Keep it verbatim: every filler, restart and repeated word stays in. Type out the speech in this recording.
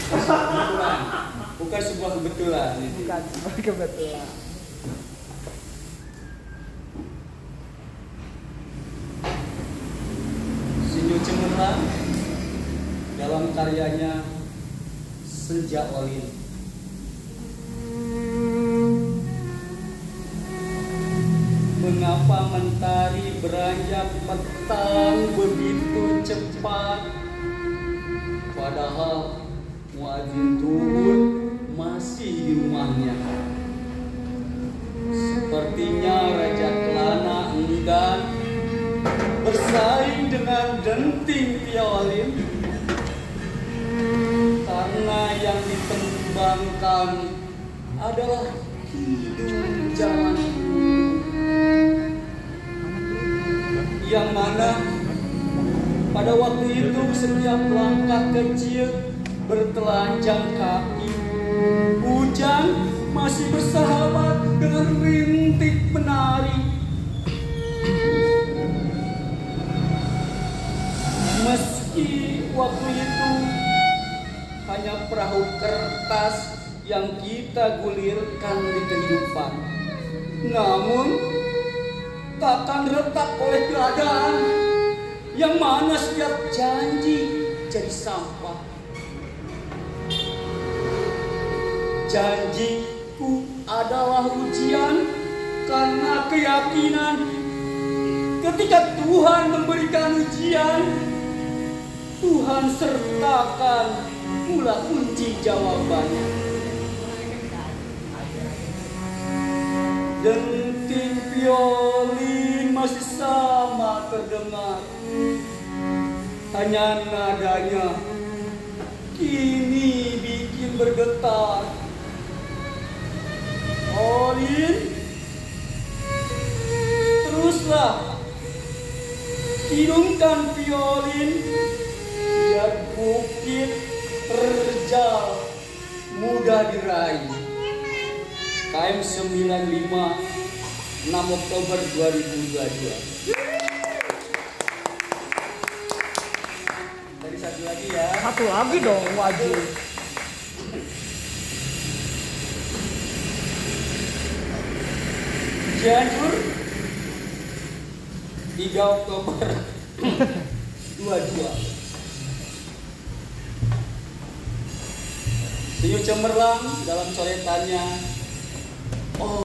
Kebetulan. Bukan sebuah kebetulan. Bukan sebuah kebetulan. Sinyo Cemerlang dalam karyanya Senja Olin. Mengapa mentari beranjak petang begitu cepat, padahal muadzin zuhur masih di rumahnya. Sepertinya Raja Kelana enggan bersaing dengan denting violin, karena yang ditembangkan adalah hidung jalan yang mana pada waktu itu setiap langkah kecil bertelanjang kaki, hujan masih bersahabat dengan rintik penari. Meski waktu itu hanya perahu kertas yang kita gulirkan di kehidupan, namun takkan retak oleh keadaan yang mana setiap janji jadi sampah. Janjiku adalah ujian karena keyakinan ketika Tuhan memberikan ujian, Tuhan sertakan pula kunci jawabannya. Denting violin masih sama terdengar, hanya nadanya kini bikin bergetar. Olin, teruslah hidungkan violin biar bukit terjal mudah diraih. K M sembilan lima, enam Oktober dua ribu dua puluh dua. Tadi satu lagi ya. Satu lagi dong, wajib. Cianjur, tiga Oktober dua puluh dua. Sinyo Cemerlang dalam coretannya. Oh.